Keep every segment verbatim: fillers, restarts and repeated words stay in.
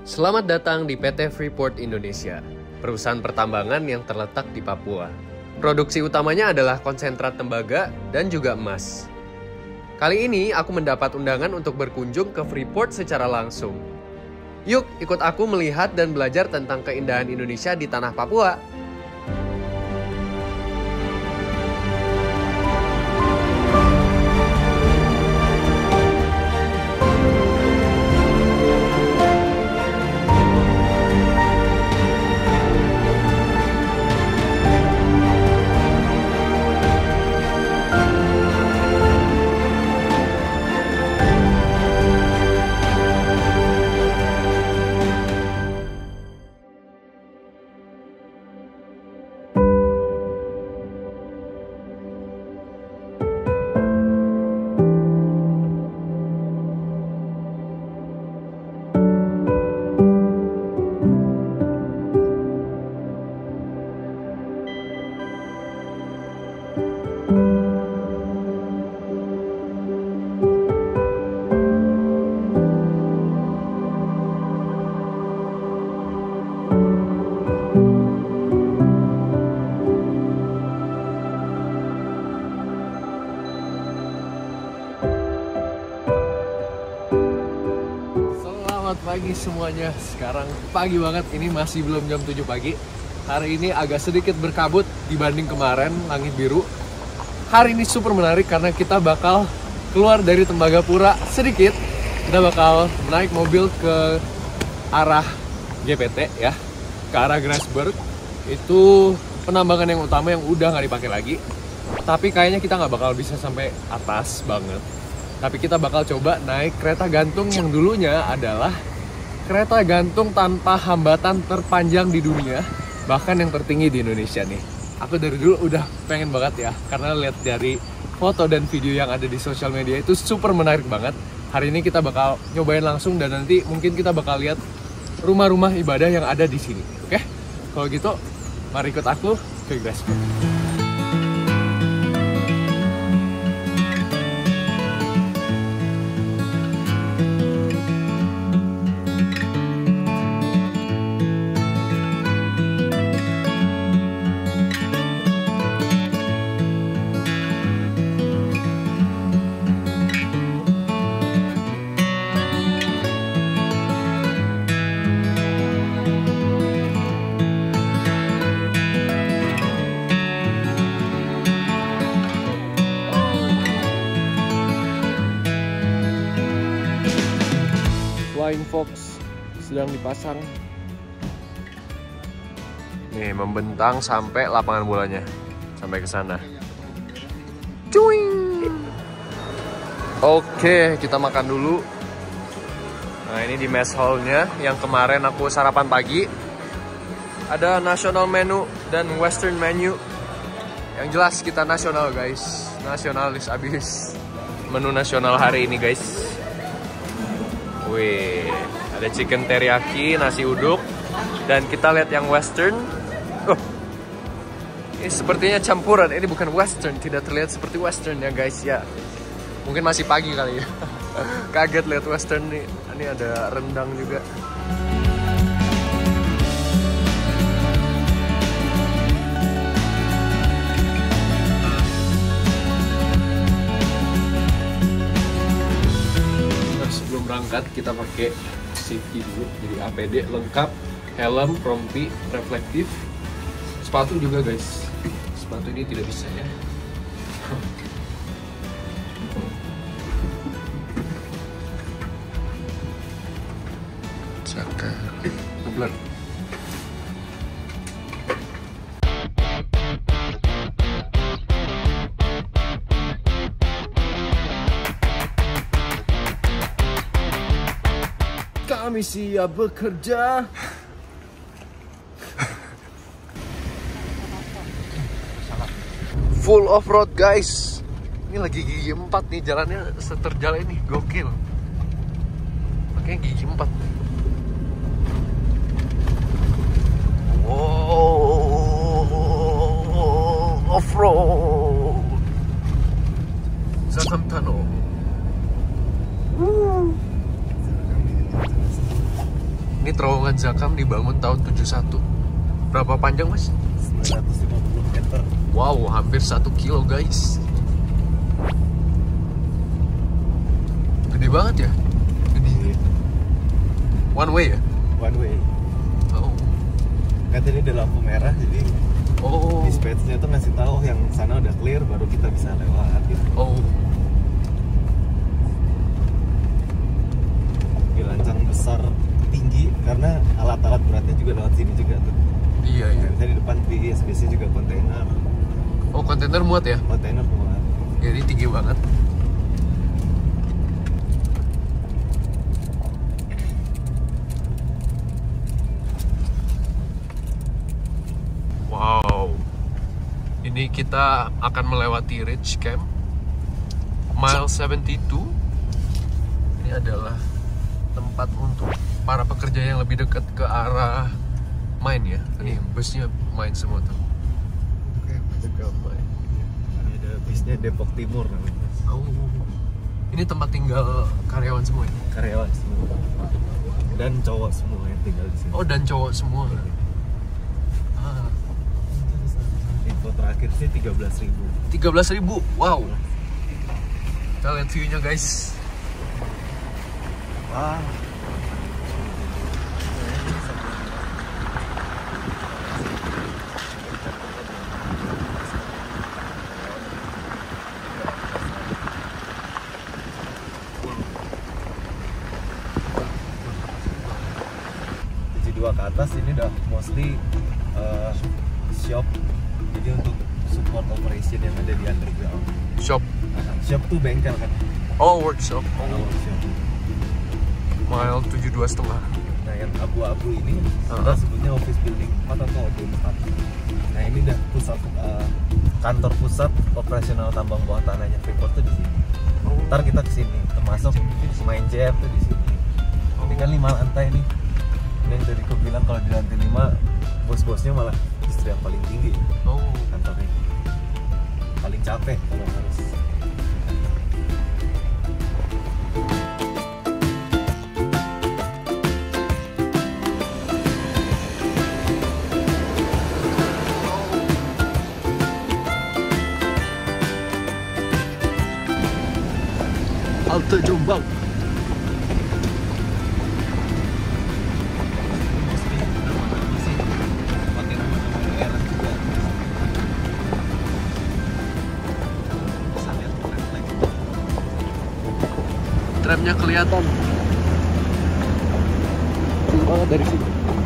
Selamat datang di P T Freeport Indonesia, perusahaan pertambangan yang terletak di Papua. Produksi utamanya adalah konsentrat tembaga dan juga emas. Kali ini aku mendapat undangan untuk berkunjung ke Freeport secara langsung. Yuk, ikut aku melihat dan belajar tentang keindahan Indonesia di tanah Papua. Selamat pagi semuanya. Sekarang pagi banget, ini masih belum jam tujuh pagi. Hari ini agak sedikit berkabut dibanding kemarin, langit biru. Hari ini super menarik karena kita bakal keluar dari Tembagapura sedikit. Kita bakal naik mobil ke arah G P T ya, ke arah Grasberg. Itu penambangan yang utama yang udah nggak dipakai lagi. Tapi kayaknya kita nggak bakal bisa sampai atas banget. Tapi kita bakal coba naik kereta gantung yang dulunya adalah kereta gantung tanpa hambatan terpanjang di dunia, bahkan yang tertinggi di Indonesia nih. Aku dari dulu udah pengen banget ya, karena lihat dari foto dan video yang ada di sosial media itu super menarik banget. Hari ini kita bakal nyobain langsung dan nanti mungkin kita bakal lihat rumah-rumah ibadah yang ada di sini. Oke? Kalau gitu, mari ikut aku ke Grasberg. Flying Fox sedang dipasang. Nih, membentang sampai lapangan bolanya, sampai ke sana. Cuing. Oke, kita makan dulu. Nah, ini di mess hall-nya yang kemarin aku sarapan pagi. Ada national menu dan western menu. Yang jelas kita nasional, guys. Nasionalis abis. Menu nasional hari ini, guys. Wih, ada chicken teriyaki, nasi uduk, dan kita lihat yang western. Oh, ini sepertinya campuran. Ini bukan western, tidak terlihat seperti western ya guys ya. Mungkin masih pagi kali ya. Kaget lihat western nih. Ini ada rendang juga. Berangkat kita pakai safety dulu, jadi A P D lengkap, helm, rompi, reflektif, sepatu juga guys. Sepatu ini tidak bisa ya. Cakep. Eh, ngebler. Kami siap bekerja. Full off-road guys. Ini lagi gigi empat nih, jalannya seterjal ini, gokil. Makanya gigi empat. Wow, off-road. Zatamtano. Woo. Ini terowongan Zakam dibangun tahun tujuh puluh satu. Berapa panjang, Mas? sembilan ratus lima puluh meter. Wow, hampir satu kilo, guys. Gede banget ya? Gede. One way ya? One way. Oh. Kan tadi ada lampu merah, jadi Oh. dispatch-nya tuh ngasih tahu yang sana udah clear, baru kita bisa lewat gitu. Oh. Lancang besar tinggi karena alat-alat beratnya juga lewat sini juga tuh. Iya, iya. Saya di depan di S B C juga kontainer. Oh, kontainer muat ya? Kontainer muat. Jadi tinggi banget. Wow. Ini kita akan melewati Ridge Camp Mile tujuh puluh dua. Ini adalah tempat untuk para pekerja yang lebih dekat ke arah mine ya. Ini busnya mine semua tuh. Oke, Dekat mine. ini ada bisnya Depok Timur namanya. Oh. Ini tempat tinggal karyawan semua ya? Karyawan semua. Dan cowok semua yang tinggal di sini. Oh, dan cowok semua. Ah, Info terakhir sih tiga belas ribu. tiga belas ribu. Wow. Kita lihat view-nya, guys. Wah. tujuh puluh dua ke atas ini udah mostly uh, shop. Jadi untuk support operation yang ada di underground. Shop. Nah, shop tuh bengkel kan. Oh, workshop. Kalau Oh. workshop. Mile tujuh puluh dua setengah. Nah yang abu-abu ini Uh-huh. kita sebutnya office building empat atau O B empat. Nah ini udah pusat uh, kantor pusat operasional tambang bawah tanahnya Freeport tuh di sini. Oh. Ntar kita kesini, termasuk main J F tuh di sini. Ini kan lima lantai nih. Ini yang tadi aku bilang kalau di lantai lima bos-bosnya malah justru yang paling tinggi Oh. kantornya. Paling capek kalau harus. Halte Jombang. Tramnya kelihatan. Jauh banget dari sini.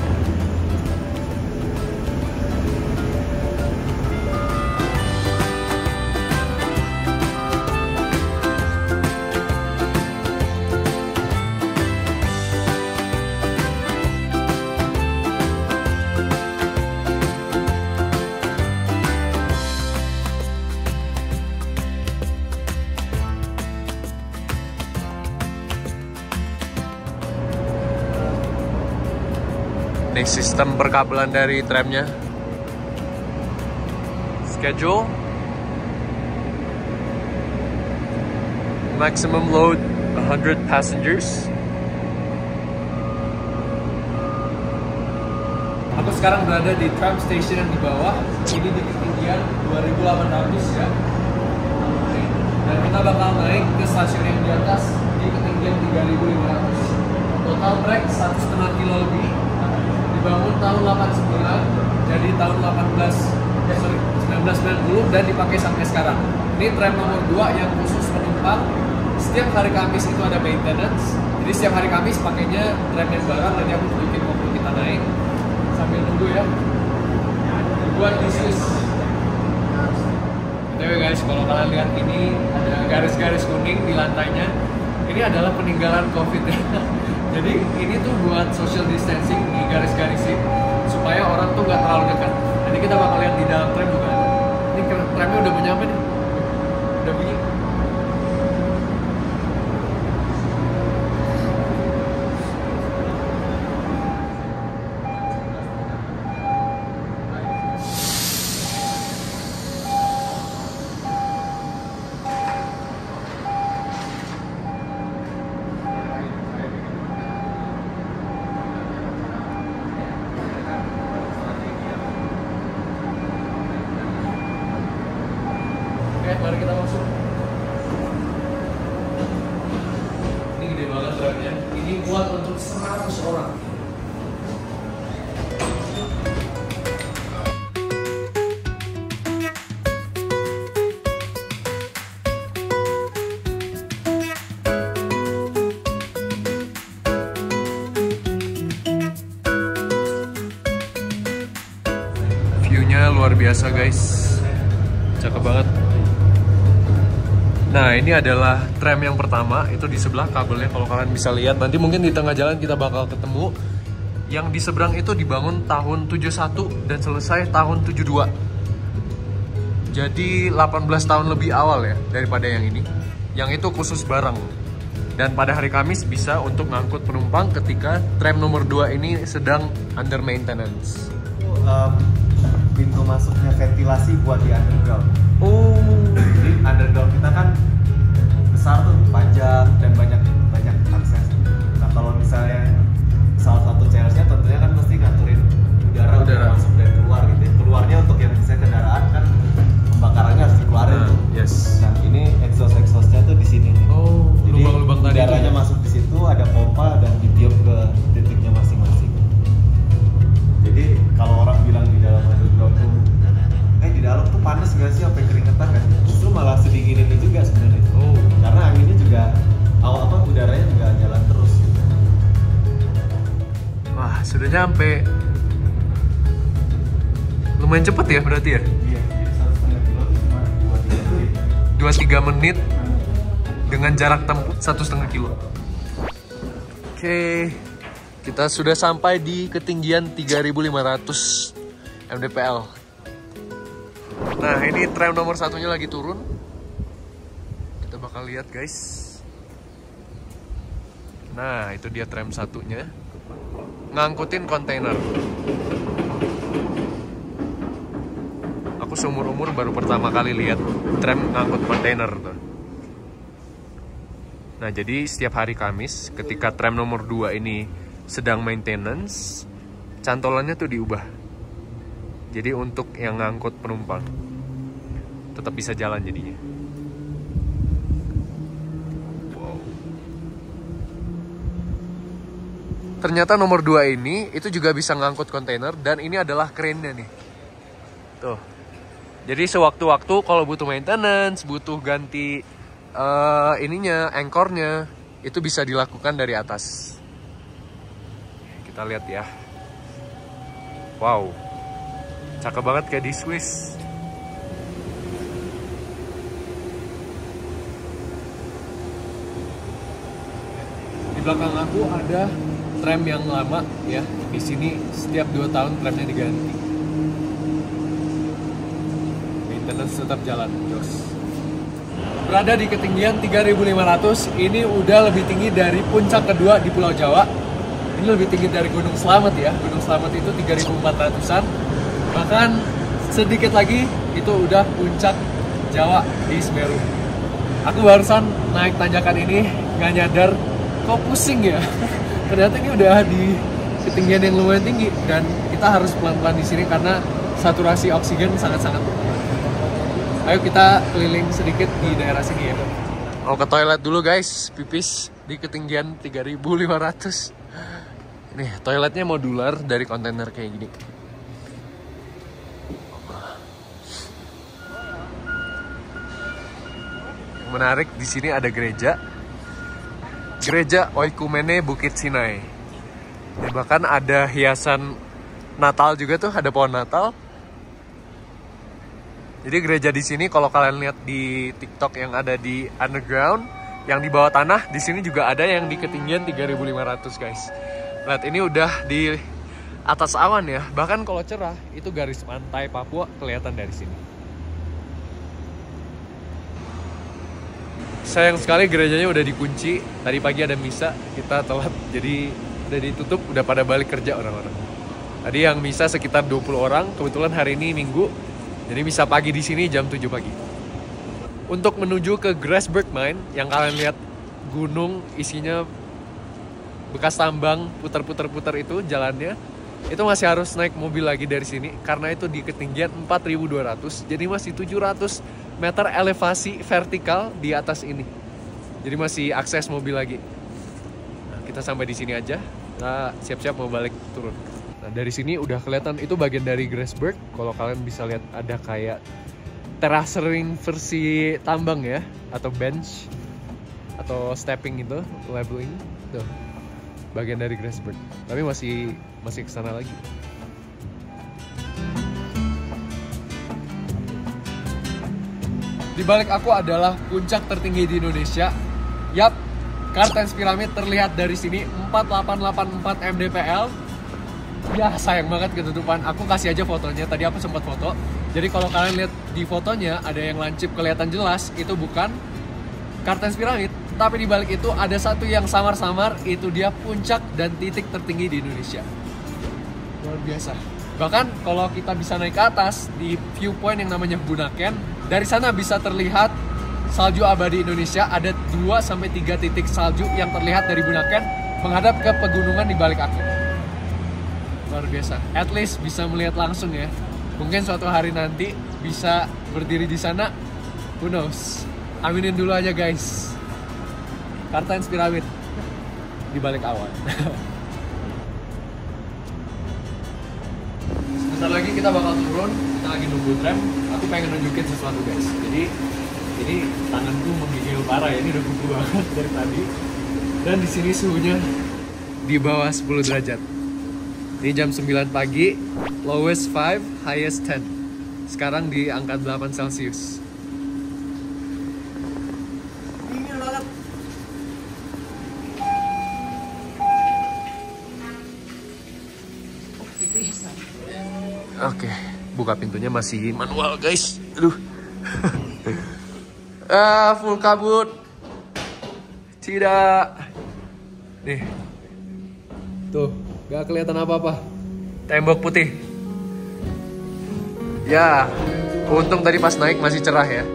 Ini sistem perkabelan dari tramnya. Schedule. Maximum load one hundred passengers. Aku sekarang berada di tram station yang di bawah. Ini di ketinggian dua ribu delapan ratus ya. Dan kita bakal naik ke stasiun yang di atas di ketinggian tiga ribu lima ratus. Total trek satu setengah kilo lebih. Dibangun tahun delapan puluh sembilan, jadi tahun delapan belas, eh, sorry, seribu sembilan ratus sembilan puluh dan dipakai sampai sekarang. Ini tram nomor dua yang khusus penumpang. Setiap hari Kamis itu ada maintenance. Jadi setiap hari Kamis pakainya tram yang barang. Nanti aku tunjukin waktu kita naik sambil nunggu ya. Buat bisnis. Oke guys, kalau kalian lihat ini ada garis-garis kuning di lantainya. Ini adalah peninggalan COVID ya. Jadi ini tuh buat social distancing di garis-garisin supaya orang tuh nggak terlalu dekat. Nanti kita bakal lihat di dalam tram juga. Ini tramnya udah mau nyampe nih, udah bunyi. muat untuk seratus orang. View-nya luar biasa guys, cakep banget. Nah ini adalah tram yang pertama, itu di sebelah kabelnya kalau kalian bisa lihat. Nanti mungkin di tengah jalan kita bakal ketemu. Yang di seberang itu dibangun tahun tujuh puluh satu dan selesai tahun tujuh puluh dua. Jadi delapan belas tahun lebih awal ya daripada yang ini. Yang itu khusus barang. Dan pada hari Kamis bisa untuk ngangkut penumpang ketika tram nomor dua ini sedang under maintenance. Um, pintu masuknya ventilasi buat di underground. Oh, Jadi underground kita kan besar tuh, panjang dan banyak banyak akses. Nah kalau misalnya salah satu challenge-nya tentunya kan mesti ngaturin udara, Udara. udara masuk dan keluar gitu ya. Keluarnya untuk yang misalnya kendaraan kan pembakarannya harus dikeluarin nah, tuh. yes. Nah ini exhaust exhaustnya tuh di sini nih. Oh, Jadi lubang-lubang tadi. udaranya masuk di situ, ada pompa dan ditiup ke titiknya masing-masing. Jadi kalau orang bilang di dalam underground tuh, eh di dalam tuh panas nggak sih sampai keringetan kan? Justru malah sedingin ini juga sebenarnya. Oh, Karena anginnya juga awal apa udaranya juga jalan terus gitu. wah sudah nyampe. Lumayan cepet ya berarti ya? Iya, jadi satu setengah kilo itu cuma dua tiga menit. dua tiga menit dengan jarak tempuh satu setengah kilo. Oke, kita sudah sampai di ketinggian tiga ribu lima ratus mdpl. Nah ini tram nomor satunya lagi turun. Kita bakal lihat guys. Nah itu dia tram satunya, ngangkutin kontainer. Aku seumur-umur baru pertama kali lihat tram ngangkut kontainer tuh. Nah jadi setiap hari Kamis ketika tram nomor dua ini sedang maintenance, cantolannya tuh diubah. Jadi untuk yang ngangkut penumpang tetap bisa jalan jadinya. Wow. Ternyata nomor dua ini itu juga bisa ngangkut kontainer dan ini adalah kerennya nih. Tuh. Jadi sewaktu-waktu kalau butuh maintenance, butuh ganti uh, ininya, anchornya, itu bisa dilakukan dari atas. Kita lihat ya. Wow. Cakep banget kayak di Swiss. Di belakang aku ada tram yang lama ya. Di sini setiap dua tahun tramnya diganti. Maintenance tetap jalan, Jos. Berada di ketinggian tiga ribu lima ratus, ini udah lebih tinggi dari puncak kedua di Pulau Jawa. Ini lebih tinggi dari Gunung Slamet ya. Gunung Slamet itu tiga ribu empat ratusan. Bahkan sedikit lagi itu udah puncak Jawa di Semeru. Aku barusan naik tanjakan ini nggak nyadar kok pusing ya. Ternyata ini udah di ketinggian yang lumayan tinggi dan kita harus pelan-pelan di sini karena saturasi oksigen sangat-sangat. Ayo kita keliling sedikit di daerah sini ya. Mau ke toilet dulu guys, pipis di ketinggian tiga ribu lima ratus. Nih, toiletnya modular dari kontainer kayak gini. Menarik, di sini ada gereja. Gereja Oikumene Bukit Sinai. Ya, bahkan ada hiasan Natal juga tuh, ada pohon Natal. Jadi gereja di sini kalau kalian lihat di TikTok yang ada di underground, yang di bawah tanah, di sini juga ada yang di ketinggian tiga ribu lima ratus guys. Lihat ini udah di atas awan ya. Bahkan kalau cerah itu garis pantai Papua kelihatan dari sini. Sayang sekali gerejanya udah dikunci. Tadi pagi ada misa, kita telat. Jadi udah ditutup, udah pada balik kerja orang-orang. Tadi yang misa sekitar dua puluh orang, kebetulan hari ini Minggu. Jadi misa pagi di sini jam tujuh pagi. Untuk menuju ke Grasberg Mine, yang kalian lihat gunung isinya bekas tambang, putar-putar-putar itu jalannya, itu masih harus naik mobil lagi dari sini karena itu di ketinggian empat ribu dua ratus. Jadi masih tujuh ratus meter elevasi vertikal di atas ini. Jadi masih akses mobil lagi. Nah, kita kita sampai di sini aja. Kita siap-siap mau balik turun. Nah, dari sini udah kelihatan itu bagian dari Grassberg. Kalau kalian bisa lihat ada kayak terracing versi tambang ya, atau bench atau stepping itu, leveling tuh. Bagian dari Grassberg. Tapi masih masih ke sana lagi. Di balik aku adalah puncak tertinggi di Indonesia. Yap, Cartens Pyramid terlihat dari sini empat delapan delapan empat M D P L. Ya sayang banget ketutupan. Aku kasih aja fotonya. Tadi aku sempat foto. Jadi kalau kalian lihat di fotonya ada yang lancip kelihatan jelas, itu bukan Cartens Pyramid. Tapi di balik itu ada satu yang samar-samar. Itu dia puncak dan titik tertinggi di Indonesia. Luar biasa. Bahkan kalau kita bisa naik ke atas di viewpoint yang namanya Bunaken, dari sana bisa terlihat salju abadi Indonesia. Ada dua sampai tiga titik salju yang terlihat dari Bunaken menghadap ke pegunungan di balik aku. Luar biasa. At least bisa melihat langsung ya. Mungkin suatu hari nanti bisa berdiri di sana. Who knows? Aminin dulu aja guys. Cartens Pyramid di balik awan. Sebentar lagi kita bakal turun, kita lagi nunggu tram. Aku pengen nunjukin sesuatu guys. Jadi ini tanganku menggigil parah ya, ini udah kuku banget dari tadi. Dan di sini suhunya di bawah sepuluh derajat. Ini jam sembilan pagi, lowest five, highest ten. Sekarang di angka delapan Celcius. Dingin banget. Oke, buka pintunya masih manual guys. Aduh. Ah, full kabut. Tidak. Nih. Tuh, gak kelihatan apa-apa. Tembok putih. Ya, untung tadi pas naik masih cerah ya.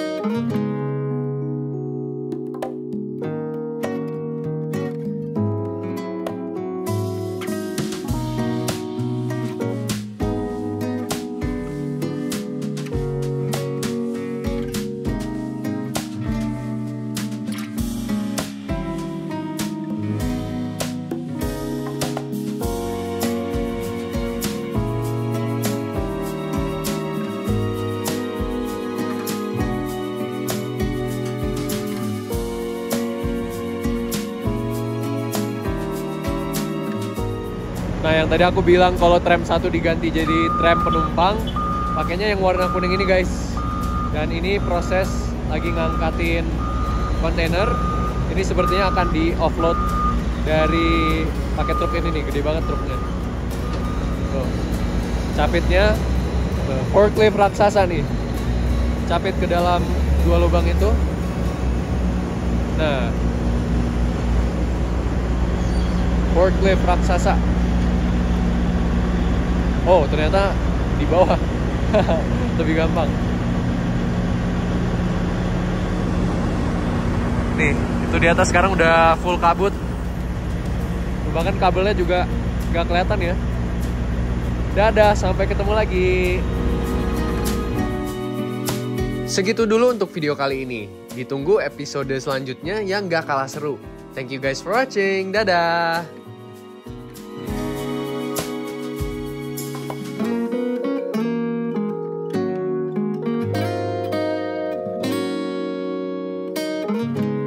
Nah, yang tadi aku bilang kalau tram satu diganti jadi tram penumpang, pakainya yang warna kuning ini guys. Dan ini proses lagi ngangkatin kontainer. Ini sepertinya akan di offload dari pakai truk ini nih, gede banget truknya. Tuh. Capitnya tuh, forklift raksasa nih. Capit ke dalam dua lubang itu. Nah, forklift raksasa. Oh, ternyata di bawah. Lebih gampang. Nih, itu di atas sekarang udah full kabut. Bahkan kabelnya juga gak kelihatan ya. Dadah, sampai ketemu lagi. Segitu dulu untuk video kali ini. Ditunggu episode selanjutnya yang gak kalah seru. Thank you guys for watching. Dadah. Thank you.